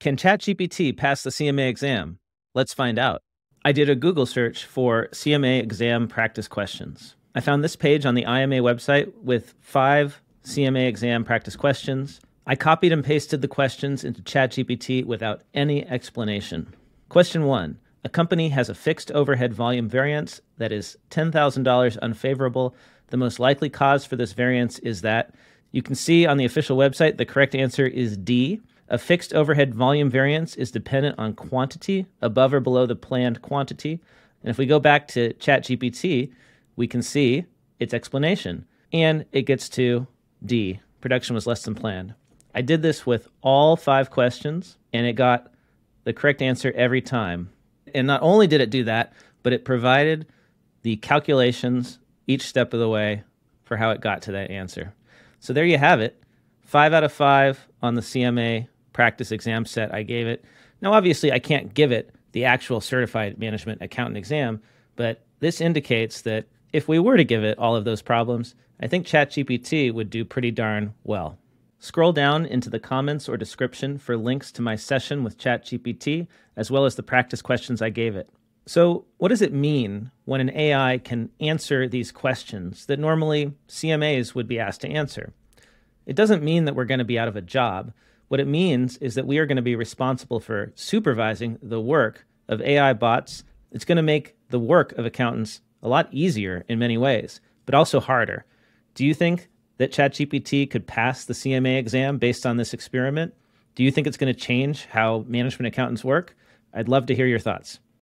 Can ChatGPT pass the CMA exam? Let's find out. I did a Google search for CMA exam practice questions. I found this page on the IMA website with 5 CMA exam practice questions. I copied and pasted the questions into ChatGPT without any explanation. Question 1. A company has a fixed overhead volume variance that is $10,000 unfavorable. The most likely cause for this variance is that. You can see on the official website the correct answer is D. A fixed overhead volume variance is dependent on quantity above or below the planned quantity. And if we go back to ChatGPT, we can see its explanation. And it gets to D. Production was less than planned. I did this with all 5 questions, and it got the correct answer every time. And not only did it do that, but it provided the calculations each step of the way for how it got to that answer. So there you have it. 5 out of 5 on the CMA practice exam set I gave it. Now, obviously, I can't give it the actual certified management accountant exam, but this indicates that if we were to give it all of those problems, I think ChatGPT would do pretty darn well. Scroll down into the comments or description for links to my session with ChatGPT, as well as the practice questions I gave it. So what does it mean when an AI can answer these questions that normally CMAs would be asked to answer? It doesn't mean that we're going to be out of a job. What it means is that we are going to be responsible for supervising the work of AI bots. It's going to make the work of accountants a lot easier in many ways, but also harder. Do you think that ChatGPT could pass the CMA exam based on this experiment? Do you think it's going to change how management accountants work? I'd love to hear your thoughts.